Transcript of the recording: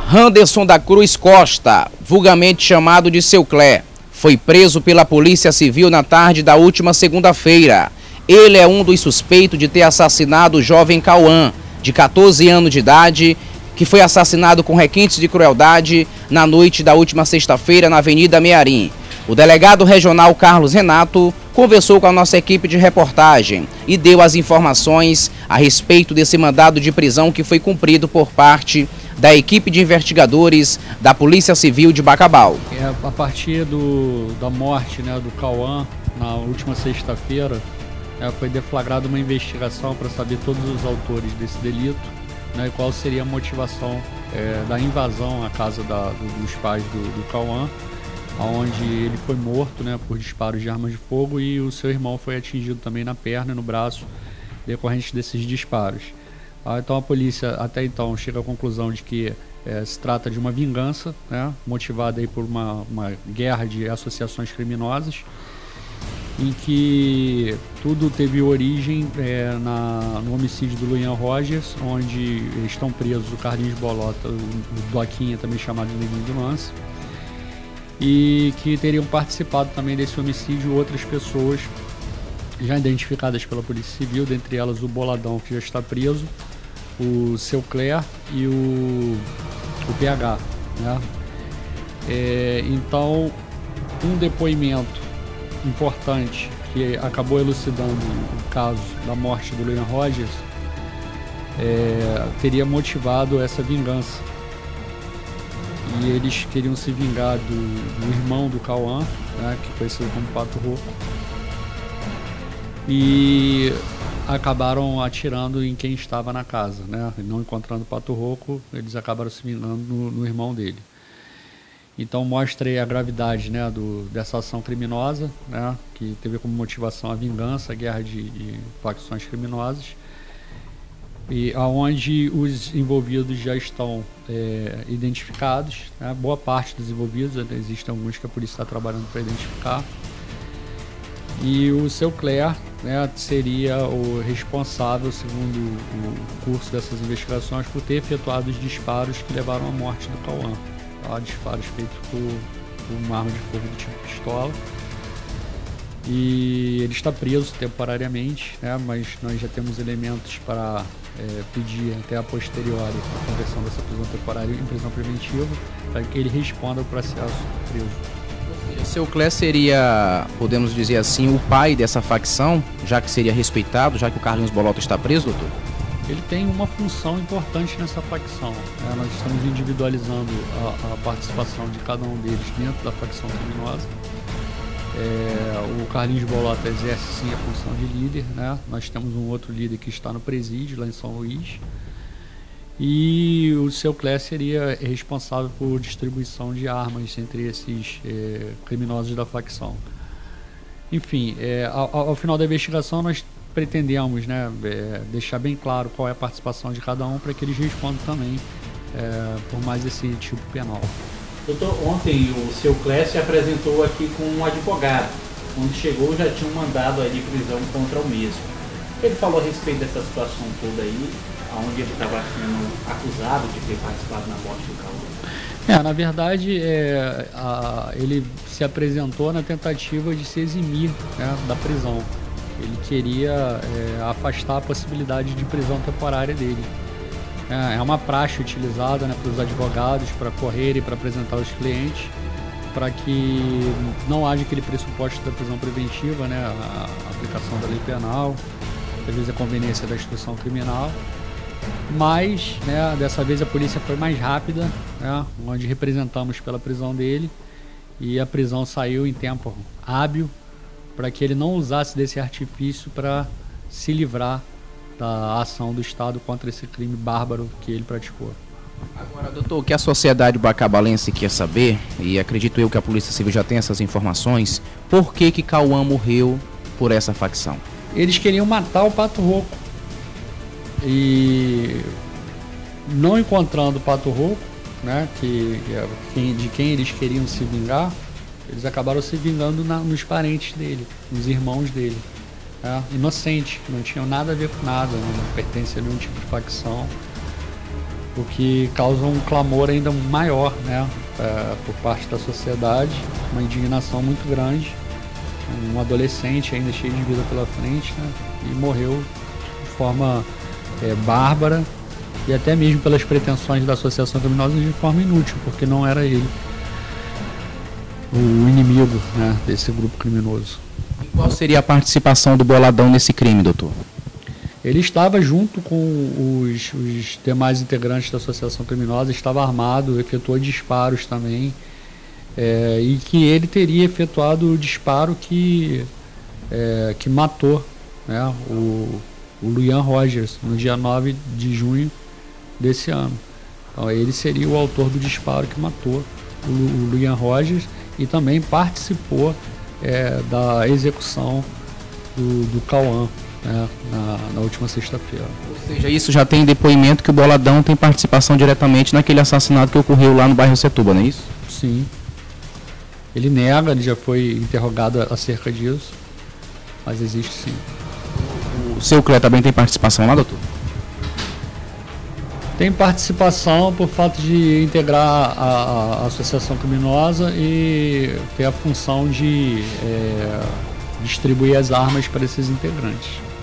Anderson da Cruz Costa, vulgarmente chamado de Seu Clé, foi preso pela Polícia Civil na tarde da última segunda-feira. Ele é um dos suspeitos de ter assassinado o jovem Cauã, de 14 anos de idade, que foi assassinado com requintes de crueldade na noite da última sexta-feira na Avenida Mearim. O delegado regional Carlos Renato conversou com a nossa equipe de reportagem e deu as informações a respeito desse mandado de prisão que foi cumprido por parte da equipe de investigadores da Polícia Civil de Bacabal. A partir da morte, do Cauã, na última sexta-feira, foi deflagrada uma investigação para saber todos os autores desse delito, e qual seria a motivação da invasão à casa dos pais do Cauã, onde ele foi morto por disparos de armas de fogo e o seu irmão foi atingido também na perna e no braço, decorrente desses disparos. Então a polícia até então chega à conclusão de que se trata de uma vingança, motivada aí por uma guerra de associações criminosas, em que tudo teve origem no homicídio do Luian Rogers, onde estão presos o Carlinhos Bolota, o Doquinha, também chamado de Neguinho do Lance, e que teriam participado também desse homicídio outras pessoas já identificadas pela Polícia Civil, dentre elas o Boladão, que já está preso, o Seu Clé e o PH. Então, um depoimento importante que acabou elucidando o caso da morte do Luian Rogers teria motivado essa vingança. E eles queriam se vingar do irmão do Cauã, que foi conhecido como Pato Rouco, e acabaram atirando em quem estava na casa, não encontrando o Pato Rouco, eles acabaram se vingando no irmão dele. Então mostra aí a gravidade dessa ação criminosa, que teve como motivação a vingança, a guerra de facções criminosas, e aonde os envolvidos já estão identificados, boa parte dos envolvidos, existem alguns que a polícia está trabalhando para identificar, e o Seu Clé seria o responsável, segundo o curso dessas investigações, por ter efetuado os disparos que levaram à morte do Cauã. Disparos feitos por uma arma de fogo do tipo pistola. E ele está preso temporariamente, mas nós já temos elementos para pedir até a posteriori a conversão dessa prisão temporária em prisão preventiva, para que ele responda ao processo preso. Seu Clé seria, podemos dizer assim, o pai dessa facção, já que seria respeitado, já que o Carlinhos Bolota está preso, doutor? Ele tem uma função importante nessa facção. Nós estamos individualizando a participação de cada um deles dentro da facção criminosa. O Carlinhos Bolota exerce sim a função de líder, Nós temos um outro líder que está no presídio lá em São Luís, e o Seu Clé seria responsável por distribuição de armas entre esses criminosos da facção. Enfim, ao final da investigação nós pretendemos deixar bem claro qual é a participação de cada um, para que eles respondam também por mais esse tipo penal. Doutor, ontem o Seu Clé se apresentou aqui com um advogado. Quando chegou já tinha um mandado de prisão contra o mesmo. Ele falou a respeito dessa situação toda aí, onde ele estava sendo acusado de ter participado na morte do Cauã. Na verdade, ele se apresentou na tentativa de se eximir da prisão. Ele queria afastar a possibilidade de prisão temporária dele. É uma praxe utilizada pelos advogados para correrem, para apresentar os clientes, para que não haja aquele pressuposto da prisão preventiva, a aplicação da lei penal, às vezes a conveniência da instrução criminal. Mas, dessa vez a polícia foi mais rápida, onde representamos pela prisão dele, e a prisão saiu em tempo hábil, para que ele não usasse desse artifício para se livrar da ação do Estado contra esse crime bárbaro que ele praticou. Agora, doutor, o que a sociedade bacabalense quer saber, e acredito eu que a Polícia Civil já tem essas informações, por que Cauã morreu por essa facção? Eles queriam matar o Pato Rouco. E não encontrando o Pato Rouco, de quem eles queriam se vingar, eles acabaram se vingando nos parentes dele, nos irmãos dele. Inocente, que não tinham nada a ver com nada, não pertencia a nenhum tipo de facção. o que causa um clamor ainda maior, né, por parte da sociedade, uma indignação muito grande. Um adolescente ainda cheio de vida pela frente, né, e morreu de forma bárbara, e até mesmo pelas pretensões da associação criminosa de forma inútil, porque não era ele o inimigo, né, desse grupo criminoso. E qual seria a participação do Boladão nesse crime, doutor? Ele estava junto com os demais integrantes da associação criminosa, estava armado, efetuou disparos também, e que ele teria efetuado o disparo que matou, né, o Luian Rogers no dia 9 de junho desse ano. Então ele seria o autor do disparo que matou o Luian Rogers e também participou da execução do Cauã, né, na última sexta-feira. Ou seja, isso já tem depoimento que o Boladão tem participação diretamente naquele assassinato que ocorreu lá no bairro Setuba, não é isso? Sim. Ele nega, ele já foi interrogado acerca disso, mas existe sim. O seu Clé também tem participação lá, doutor? Tem participação por fato de integrar a associação criminosa e ter a função de distribuir as armas para esses integrantes.